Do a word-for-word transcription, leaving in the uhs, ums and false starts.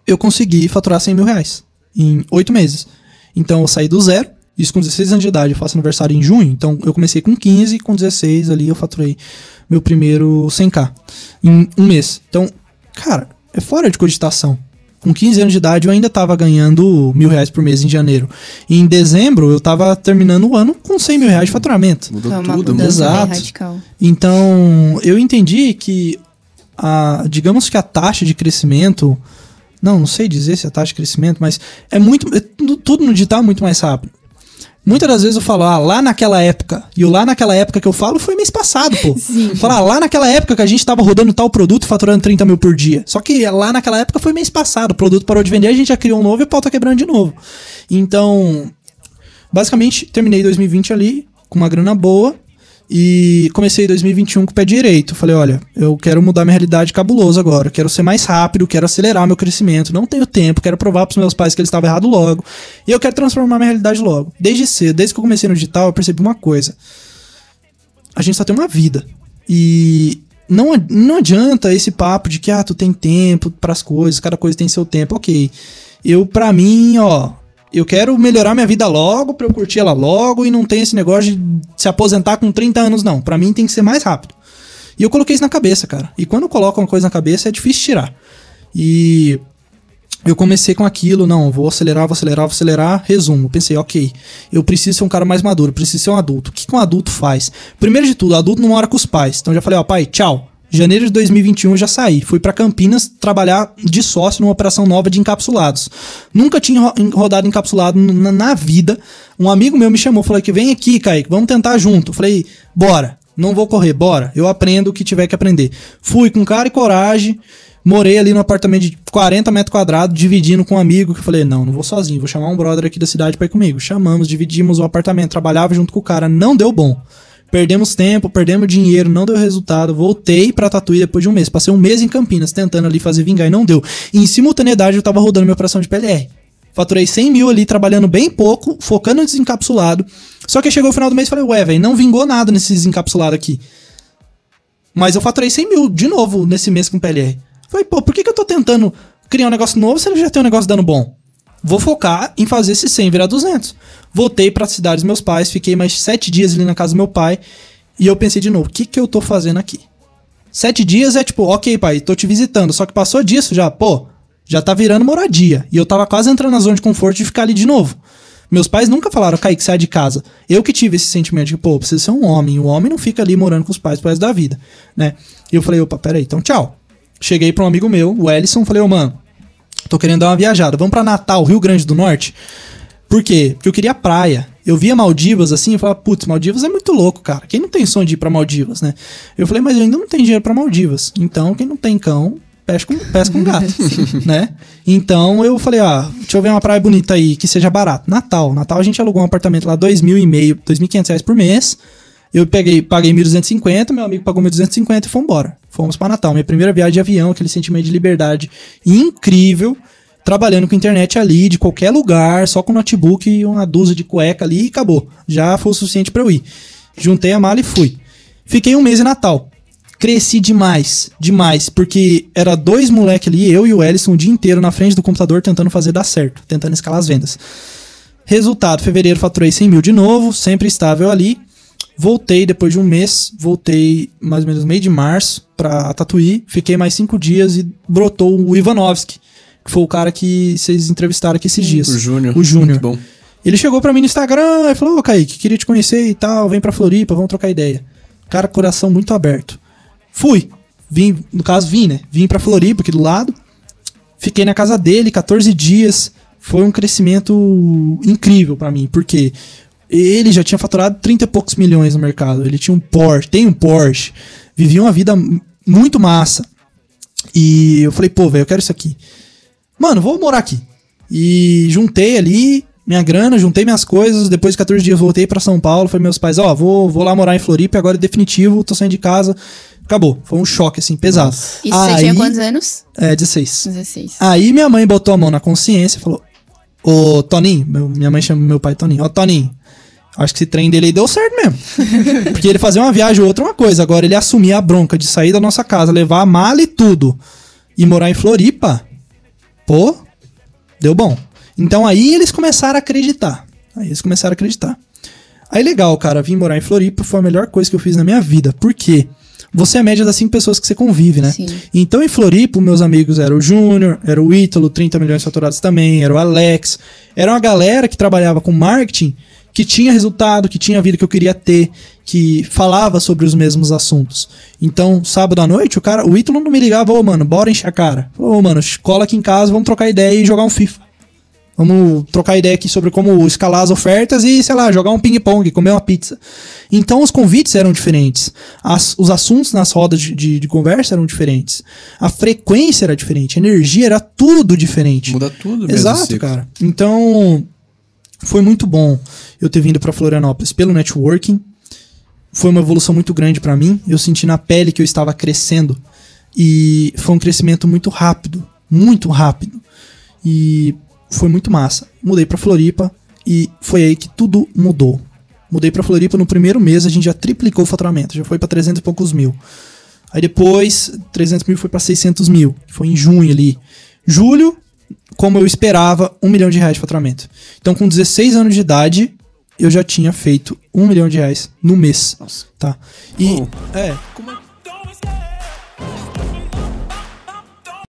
eu consegui faturar cem mil reais em oito meses. Então eu saí do zero, isso com dezesseis anos de idade, eu faço aniversário em junho, então eu comecei com quinze, com dezesseis ali eu faturei meu primeiro cem mil em um mês. Então, cara, é fora de cogitação. Com quinze anos de idade eu ainda tava ganhando mil reais por mês em janeiro. E em dezembro eu tava terminando o ano com cem mil reais de faturamento. Mudou Foi uma tudo, mudança Exato. bem radical. Então, eu entendi que, a, digamos que a taxa de crescimento, não, não sei dizer se é a taxa de crescimento, mas é muito, é, tudo, tudo no digital é muito mais rápido. Muitas das vezes eu falo, ah, lá naquela época, e o lá naquela época que eu falo foi mês passado, pô. Sim. Falar, ah, lá naquela época que a gente tava rodando tal produto e faturando trinta mil por dia. Só que lá naquela época foi mês passado, o produto parou de vender, a gente já criou um novo e o pau tá quebrando de novo. Então, basicamente, terminei dois mil e vinte ali, com uma grana boa, e comecei dois mil e vinte e um com o pé direito. Falei, olha, eu quero mudar minha realidade cabulosa agora, quero ser mais rápido, quero acelerar meu crescimento, não tenho tempo, quero provar pros meus pais que eles estavam errados logo, e eu quero transformar minha realidade logo. Desde cedo, desde que eu comecei no digital, eu percebi uma coisa: a gente só tem uma vida, e não, não adianta esse papo de que, ah, tu tem tempo pras coisas, cada coisa tem seu tempo. Ok, eu, pra mim, ó, eu quero melhorar minha vida logo, pra eu curtir ela logo, e não tem esse negócio de se aposentar com trinta anos, não. Pra mim tem que ser mais rápido. E eu coloquei isso na cabeça, cara. E quando eu coloco uma coisa na cabeça, é difícil tirar. E eu comecei com aquilo, não, vou acelerar, vou acelerar, vou acelerar. Resumo, pensei, ok, eu preciso ser um cara mais maduro, preciso ser um adulto. O que que um adulto faz? Primeiro de tudo, o adulto não mora com os pais. Então eu já falei, ó, pai, tchau. Janeiro de dois mil e vinte e um eu já saí. Fui pra Campinas trabalhar de sócio numa operação nova de encapsulados. Nunca tinha ro- rodado encapsulado na, na vida. Um amigo meu me chamou, falou que vem aqui, Kaique, vamos tentar junto. Eu falei, bora, não vou correr, bora. Eu aprendo o que tiver que aprender. Fui com cara e coragem, morei ali no apartamento de quarenta metros quadrados, dividindo com um amigo, que eu falei, não, não vou sozinho, vou chamar um brother aqui da cidade pra ir comigo. Chamamos, dividimos o apartamento, trabalhava junto com o cara, não deu bom. Perdemos tempo, perdemos dinheiro, não deu resultado. Voltei pra Tatuí depois de um mês. Passei um mês em Campinas tentando ali fazer vingar e não deu. E em simultaneidade eu tava rodando minha operação de P L R. Faturei cem mil ali, trabalhando bem pouco, focando no desencapsulado. Só que chegou o final do mês e falei, ué, velho, não vingou nada nesse desencapsulado aqui. Mas eu faturei cem mil de novo nesse mês com P L R. Falei, pô, por que que eu tô tentando criar um negócio novo se ele já tem um negócio dando bom? Vou focar em fazer esse cem virar duzentos. Voltei pra cidade dos meus pais, fiquei mais sete dias ali na casa do meu pai. E eu pensei de novo, o que que eu tô fazendo aqui? Sete dias é tipo, ok, pai, tô te visitando. Só que passou disso já, pô, já tá virando moradia. E eu tava quase entrando na zona de conforto de ficar ali de novo. Meus pais nunca falaram, Kaique, sai de casa. Eu que tive esse sentimento de, pô, preciso ser um homem. O homem não fica ali morando com os pais pro resto da vida, né? E eu falei, opa, peraí, então tchau. Cheguei pra um amigo meu, o Ellison, falei, ô, mano, tô querendo dar uma viajada. Vamos pra Natal, Rio Grande do Norte. Por quê? Porque eu queria praia. Eu via Maldivas assim, eu falava, putz, Maldivas é muito louco, cara. Quem não tem sonho de ir pra Maldivas, né? Eu falei, mas eu ainda não tenho dinheiro pra Maldivas. Então, quem não tem cão, pesca com, pesca com gato, né? Então, eu falei, ah, deixa eu ver uma praia bonita aí, que seja barato. Natal. Natal a gente alugou um apartamento lá, dois mil e meio, dois mil e quinhentos reais por mês. Eu peguei, paguei mil duzentos e cinquenta, meu amigo pagou mil duzentos e cinquenta e fomos embora. Fomos pra Natal. Minha primeira viagem de avião, aquele sentimento de liberdade incrível. Trabalhando com internet ali, de qualquer lugar, só com notebook e uma dúzia de cueca ali e acabou. Já foi o suficiente pra eu ir. Juntei a mala e fui. Fiquei um mês em Natal. Cresci demais, demais, porque era dois moleques ali, eu e o Ellison, o dia inteiro na frente do computador tentando fazer dar certo, tentando escalar as vendas. Resultado, fevereiro faturei cem mil de novo, sempre estável ali. Voltei depois de um mês, voltei mais ou menos meio de março pra Tatuí, fiquei mais cinco dias e brotou o Ivanovski, que foi o cara que vocês entrevistaram aqui esses dias. O Júnior. O Júnior. Muito bom. Ele chegou pra mim no Instagram e falou, ô, Kaique, queria te conhecer e tal, vem pra Floripa, vamos trocar ideia. Cara, coração muito aberto. Fui. Vim, no caso, vim, né? Vim pra Floripa, aqui do lado. Fiquei na casa dele, quatorze dias. Foi um crescimento incrível pra mim, porque ele já tinha faturado trinta e poucos milhões no mercado. Ele tinha um Porsche, tem um Porsche. Vivia uma vida muito massa. E eu falei, pô, velho, eu quero isso aqui. Mano, vou morar aqui. E juntei ali minha grana, juntei minhas coisas. Depois de quatorze dias voltei pra São Paulo. Falei meus pais, ó, oh, vou, vou lá morar em Floripa. Agora é definitivo, tô saindo de casa. Acabou. Foi um choque, assim, pesado. Isso aí, você tinha quantos anos? É, dezesseis. dezesseis. Aí minha mãe botou a mão na consciência e falou, ô, Toninho, meu, minha mãe chama meu pai Toninho. Ó, Toninho, acho que esse trem dele aí deu certo mesmo. Porque ele fazia uma viagem ou outra, uma coisa. Agora ele assumia a bronca de sair da nossa casa, levar a mala e tudo, e morar em Floripa. pô, deu bom. Então aí eles começaram a acreditar. Aí eles começaram a acreditar. Aí legal, cara, vim morar em Floripa, foi a melhor coisa que eu fiz na minha vida. Por quê? Você é a média das cinco pessoas que você convive, né? Sim. Então em Floripa, meus amigos eram o Júnior, era o Ítalo, trinta milhões faturados também, era o Alex. Era uma galera que trabalhava com marketing, que tinha resultado, que tinha a vida que eu queria ter, que falava sobre os mesmos assuntos. Então, sábado à noite, o cara, o Ítalo não me ligava, ô mano, bora encher a cara. Ô mano, cola aqui em casa, vamos trocar ideia e jogar um FIFA. Vamos trocar ideia aqui sobre como escalar as ofertas e, sei lá, jogar um ping-pong, comer uma pizza. Então os convites eram diferentes. As, os assuntos nas rodas de, de, de conversa eram diferentes. A frequência era diferente. A energia era tudo diferente. Muda tudo mesmo. Exato, cara. Então, foi muito bom eu ter vindo pra Florianópolis pelo networking. Foi uma evolução muito grande pra mim. Eu senti na pele que eu estava crescendo. E foi um crescimento muito rápido. Muito rápido. E... foi muito massa. Mudei pra Floripa e foi aí que tudo mudou. Mudei pra Floripa no primeiro mês, a gente já triplicou o faturamento, já foi pra trezentos e poucos mil. Aí depois, trezentos mil foi pra seiscentos mil, foi em junho ali. Julho, como eu esperava, um milhão de reais de faturamento. Então com dezesseis anos de idade, eu já tinha feito um milhão de reais no mês. Nossa. Tá? E, Oh. é, como é